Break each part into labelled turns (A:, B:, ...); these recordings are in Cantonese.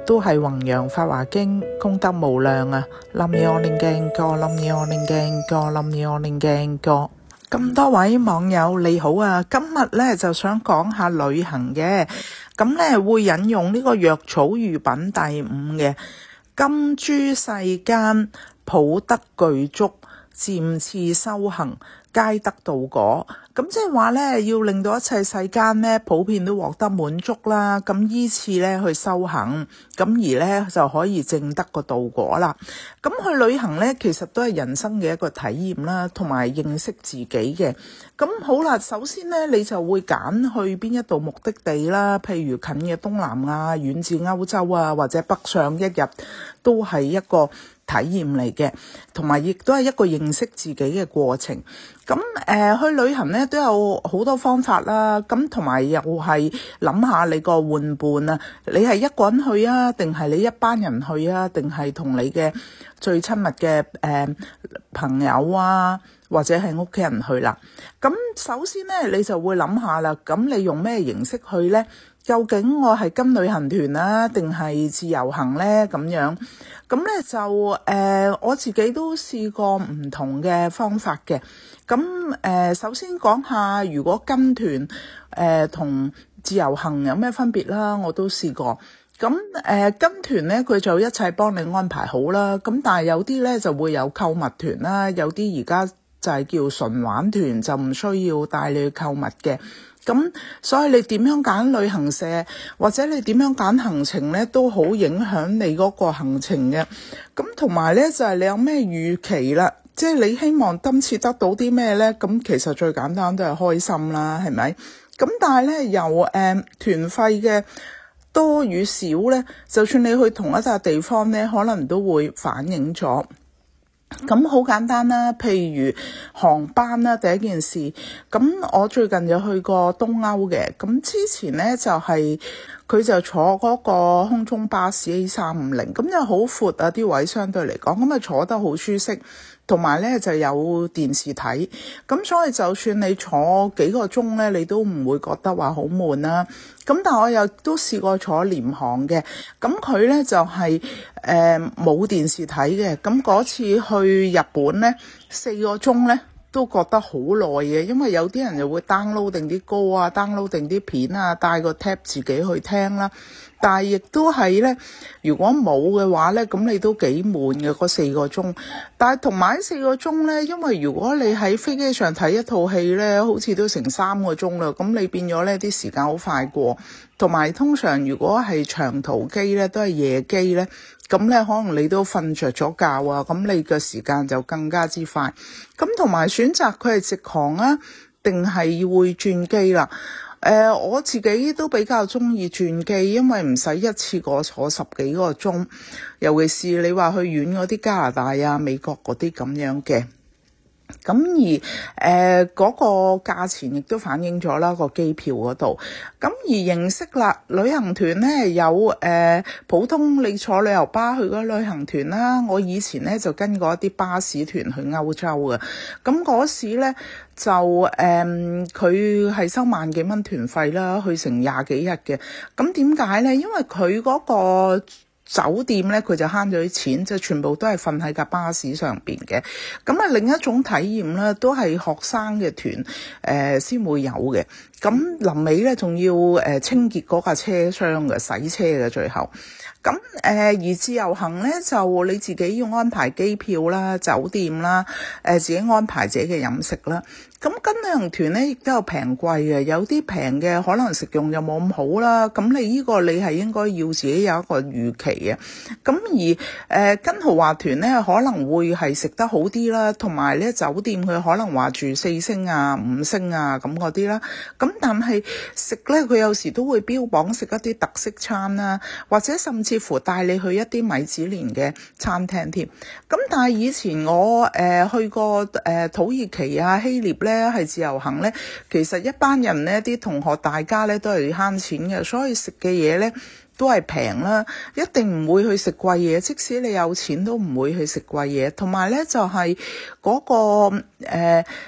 A: 都係弘揚法華經，功德無量啊！冧嘢我念經過，冧嘢我念經過，冧嘢我念經過。咁多位網友你好啊，今日咧就想講下旅行嘅，咁咧會引用呢個藥草喻品第五嘅，今諸世間普得具足，漸次修行，皆得道果。咁即係話咧，要令到一切世間咧普遍都獲得滿足啦。咁依次咧去修行，咁而咧就可以證得個道果啦。咁去旅行咧，其實都係人生嘅一個體驗啦，同埋認識自己嘅。咁好啦，首先咧你就會揀去邊一度目的地啦，譬如近嘅東南亞、遠至歐洲啊，或者北上一日，都係一個體驗嚟嘅，同埋亦都係一個認識自己嘅過程。咁去旅行咧都有好多方法啦，咁同埋又係諗下你個玩伴啊，你係一個人去啊，定係你一班人去啊，定係同你嘅最親密嘅朋友啊，或者係屋企人去啦。咁首先咧你就會諗下啦，咁你用咩形式去咧？究竟我係跟旅行團啊，定係自由行咧？咁樣咁咧就我自己都試過唔同嘅方法嘅。咁首先講下，如果跟團同自由行有咩分別啦？我都試過。咁跟團咧，佢就一切幫你安排好啦。咁但係有啲咧就會有購物團啦，有啲而家就係叫純玩團，就唔需要帶你去購物嘅。咁所以你點樣揀旅行社，或者你點樣揀行程咧，都好影響你嗰個行程嘅。咁同埋咧就係你有咩預期啦，即係你希望今次得到啲咩咧？咁其實最簡單都係開心啦，係咪？咁但係咧由團費嘅多與少咧，就算你去同一笪地方咧，可能都會反映咗。咁好簡單啦，譬如航班啦，第一件事。咁我最近就去過東歐嘅，咁之前咧就係佢就坐嗰個空中巴士 A350，咁就好闊啊，啲位相對嚟講，咁啊坐得好舒適，同埋咧就有電視睇，咁所以就算你坐幾個鐘咧，你都唔會覺得話好悶啦。咁但我又都試過坐廉航嘅，咁佢咧就係冇電視睇嘅。咁嗰次去日本咧，4個鐘咧都覺得好耐嘅，因為有啲人就會 download 定啲歌啊，download 定啲片啊，帶個 tab 自己去聽啦。但係亦都係咧，如果冇嘅話咧，咁你都幾悶嘅嗰4個鐘。但係同埋4個鐘咧，因為如果你喺飛機上睇一套戲咧，好似都成3個鐘啦，咁你變咗咧啲時間好快過。同埋通常如果係長途機咧，都係夜機咧，咁咧可能你都瞓着咗覺啊，咁你嘅時間就更加之快。咁同埋選擇佢係直航啊，定係會轉機啦？我自己都比較中意轉機，因為唔使一次過坐10幾個鐘，尤其是你話去遠嗰啲加拿大啊、美國嗰啲咁樣嘅。咁而嗰個價錢亦都反映咗啦，個機票嗰度。咁而形式啦，旅行團咧有普通你坐旅遊巴去嗰旅行團啦。我以前咧就跟過一啲巴士團去歐洲嘅。咁嗰時咧就佢係收萬幾蚊團費啦，去成20幾日嘅。咁點解咧？因為佢嗰個酒店咧，佢就慳咗啲錢，就全部都係瞓喺架巴士上邊嘅。咁啊，另一種體驗咧，都係學生嘅團先會有嘅。咁臨尾咧，仲要清潔嗰架車廂嘅，洗車嘅最後。咁而自由行咧，就你自己要安排機票啦、酒店啦，自己安排自己嘅飲食啦。咁跟旅行團咧，亦都有平貴嘅，有啲平嘅可能食用又冇咁好啦。咁你呢個你係應該要自己有一個預期嘅。咁而跟豪華團咧，可能會係食得好啲啦，同埋咧酒店佢可能話住4星啊、5星啊咁嗰啲啦。咁但係食咧，佢有時都會標榜食一啲特色餐啦，或者甚至乎帶你去一啲米芝蓮嘅餐廳添。咁但係以前我去過土耳其啊、希臘咧，係自由行咧，其實一班人咧，啲同學大家咧都係慳錢嘅，所以食嘅嘢咧都係平啦，一定唔會去食貴嘢，即使你有錢都唔會去食貴嘢。同埋咧就係嗰個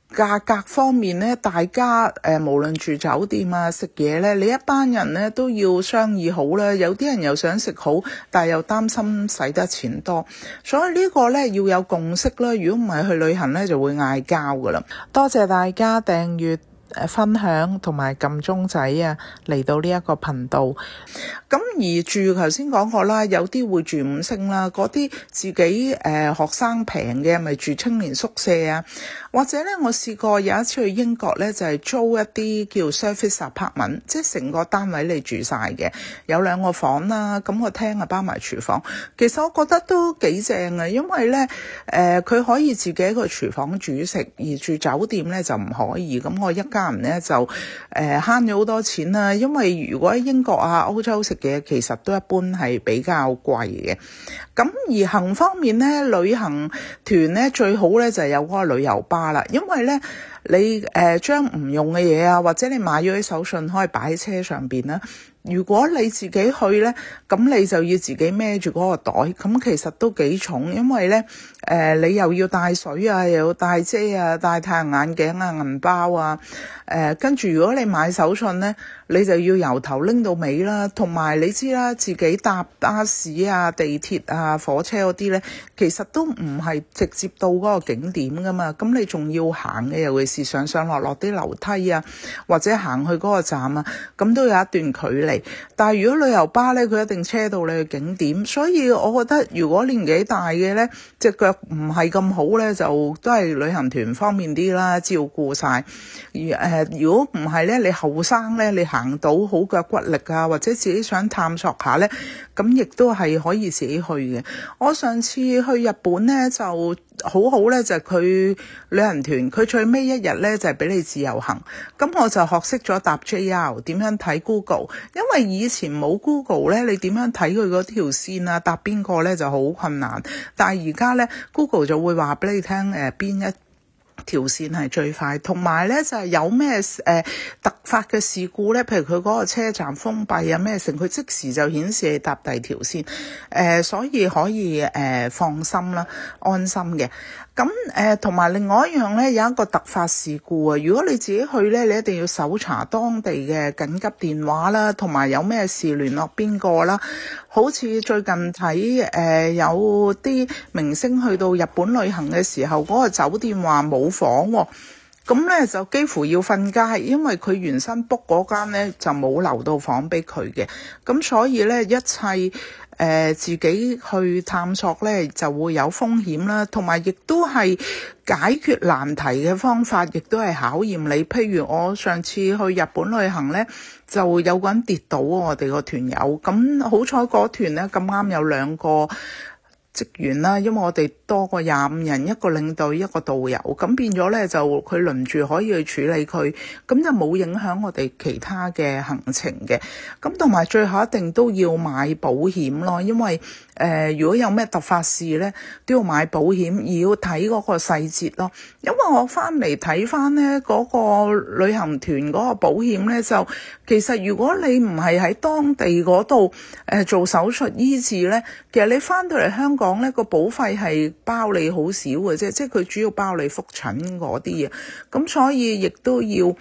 A: 價格方面咧，大家無論住酒店啊、食嘢咧，你一班人咧都要商議好啦。有啲人又想食好，但係又擔心使得錢多，所以呢個咧要有共識啦。如果唔係去旅行咧，就會嗌交噶啦。多謝大家訂閱、分享同埋撳鐘仔啊，嚟到呢一個頻道。咁而住頭先講過啦，有啲會住5星啦，嗰啲自己學生平嘅咪住青年宿舍啊，或者咧我試過有一次去英國咧，就係租一啲叫 service apartment， 即係成個單位你住晒嘅，有2個房啦，咁個廳啊包埋廚房。其實我覺得都幾正啊，因為咧佢可以自己喺個廚房煮食，而住酒店咧就唔可以。咁我一家人咧就慳咗好多錢啦，因為如果喺英國啊、歐洲食嘢其實都一般係比較貴嘅。咁而行方面咧，旅行團咧最好咧就係有嗰個旅遊巴啦，因為咧你將唔用嘅嘢啊，或者你買咗啲手信可以擺喺車上邊啦。如果你自己去咧，咁你就要自己孭住嗰個袋，咁其實都幾重，因為咧你又要帶水啊，又要帶遮啊，帶太陽眼鏡啊、銀包啊，跟住如果你買手信咧，你就要由頭拎到尾啦。同埋你知啦，自己搭巴士啊、地鐵啊、火車嗰啲咧，其實都唔係直接到嗰個景點噶嘛，咁你仲要行嘅，尤其是上落啲樓梯啊，或者行去嗰個站啊，咁都有一段距離。但係如果旅遊巴咧，佢一定車到你去景點，所以我覺得如果年紀大嘅咧，隻腳唔係咁好咧，就都係旅行團方面啲啦，照顧晒。如果唔係咧，你後生咧，你行到好腳骨力啊，或者自己想探索下咧，咁亦都係可以自己去嘅。我上次去日本咧就好好咧，就係佢旅行團佢最尾一日咧就係俾你自由行，咁我就學識咗搭 JR 點樣睇 Google， 因為以前冇 Google 咧，你點樣睇佢嗰條線啊，搭邊個咧就好困難，但係而家咧 Google 就會話俾你聽邊一條線係最快，同埋咧就係有咩突發嘅事故咧，譬如佢嗰個車站封閉啊咩成，佢即時就顯示你搭第二條線，所以可以放心啦，安心嘅。咁同埋另外一樣咧，有一個突發事故啊，如果你自己去咧，你一定要搜查當地嘅緊急電話啦，同埋有咩事聯絡邊個啦。好似最近睇有啲明星去到日本旅行嘅時候，嗰個酒店話冇房喎，咁咧就幾乎要瞓街，因為佢原身 book 嗰間咧就冇留到房俾佢嘅，咁所以咧一切自己去探索咧就會有風險啦，同埋亦都係解決難題嘅方法，亦都係考驗你。譬如我上次去日本旅行咧，就有個人跌倒，我哋個團友，咁好彩嗰團咧咁啱有2個職員啦，因為我哋多過25人，一個領隊一個導遊，咁變咗咧就佢輪住可以去處理佢，咁就冇影響我哋其他嘅行程嘅。咁同埋最後一定都要買保險咯，因為如果有咩突發事咧，都要買保險，而要睇嗰個細節咯。因為我翻嚟睇翻咧嗰個旅行團嗰個保險咧，就其實如果你唔係喺當地嗰度做手術醫治咧，其實你翻到嚟香港咧個保費係包你好少嘅啫，即係佢主要包你覆診嗰啲嘢，咁所以亦都要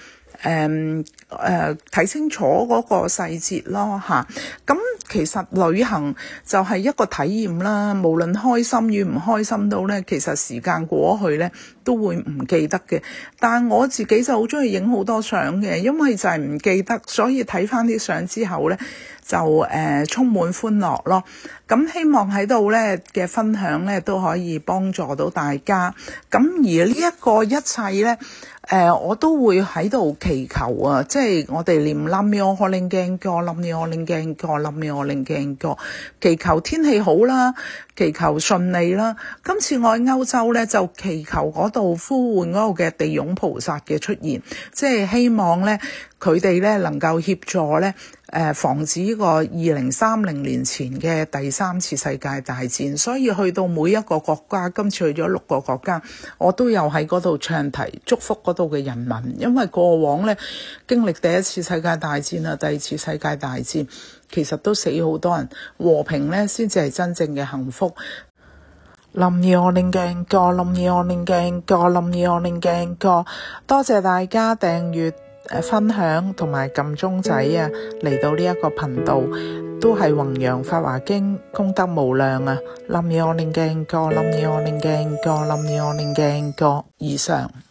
A: 睇清楚嗰個細節咯嚇。咁其實旅行就係一個體驗啦，無論開心與唔開心到咧，其實時間過去咧都會唔記得嘅。但係我自己就好中意影好多相嘅，因為就係唔記得，所以睇翻啲相之後咧就充滿歡樂咯。咁希望喺度咧嘅分享咧都可以幫助到大家。咁而呢一個一切咧我都會喺度祈求啊，即係我哋念南無妙法蓮華經，南無妙法蓮華經，南無妙法蓮華經，祈求天氣好啦，祈求順利啦。今次我喺歐洲咧就祈求嗰度呼喚嗰個嘅地涌菩薩嘅出現，即係希望咧佢哋咧能夠協助咧防止呢個2030年前嘅第3次世界大戰。所以去到每一個國家，今次去咗6個國家，我都有喺嗰度唱題祝福嗰度嘅人民，因為過往咧經歷第1次世界大戰啊、第2次世界大戰，其實都死好多人，和平咧先至係真正嘅幸福。 林妙令鏡個，林妙令鏡個，林妙令鏡個，多謝大家訂閱、分享同埋撳鐘仔啊！嚟到呢一個頻道，都係弘揚法華經，功德無量啊！林妙令鏡個，林妙令鏡個，林妙令鏡個以上。